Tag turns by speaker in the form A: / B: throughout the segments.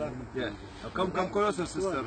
A: Yeah. Come closer, sister.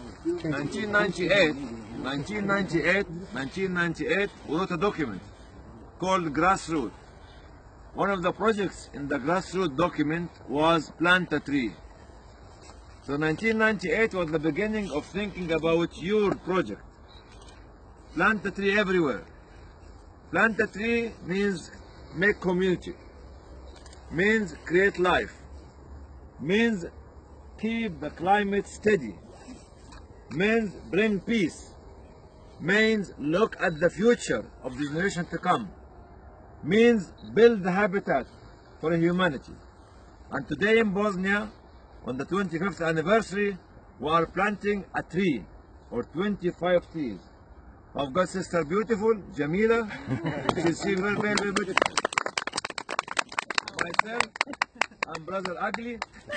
A: 1998, we wrote a document called Grassroots. One of the projects in the Grassroots document was plant a tree. So 1998 was the beginning of thinking about your project. Plant a tree everywhere. Plant a tree means make community, means create life, means keep the climate steady, means bring peace, means look at the future of the generation to come, means build the habitat for humanity. And today in Bosnia, on the 25th anniversary, we are planting a tree, or 25 trees. I've got sister beautiful, Jamila. She's very, very, very beautiful. Myself, I'm brother ugly.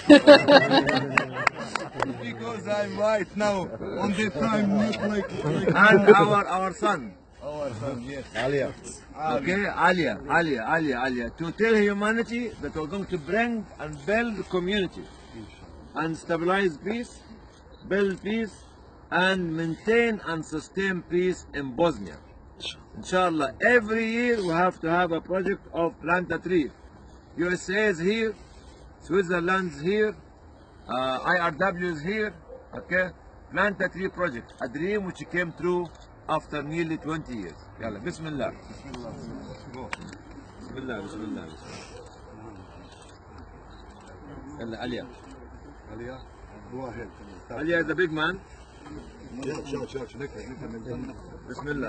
A: Because I'm white now. On the time, look like and our son.
B: Our son, yes.
C: Alia.
A: Okay, Alia. To tell humanity that we're going to bring and build community and stabilize peace, build peace, and maintain and sustain peace in Bosnia. Inshallah, every year we have to have a project of plant a tree. USA is here, Switzerland is here, IRW is here. Okay, plant a tree project, a dream which came true after nearly 20 years. Yalla, Bismillah. Bismillah. Yalla, Alia.
B: Alia, go ahead.
A: Alia is the big man.
B: Bismillah.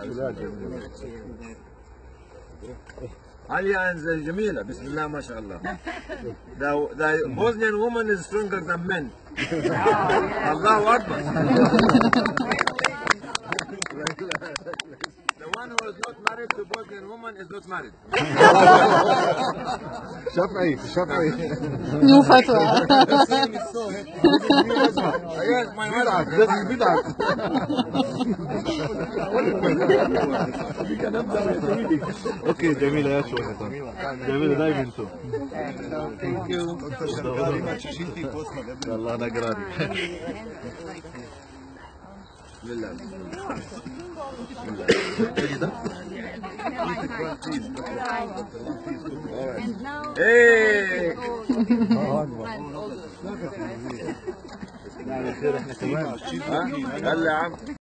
A: Alia and Jamila, Bismillah, mashallah. The Bosnian woman is stronger than men. Allahu Akbar. The one who is not married to Bosnian woman is not married.
C: Shafi'i.
D: New fatwa.
A: Yes, my wife.
C: This is bid'ah. اوكي جميلة يا شو جميلة دايما انتم.
A: Thank you.
C: والله انا قراري.
A: Bismillah. Hey!
C: على خير احنا كمان.
A: يلا يا عم.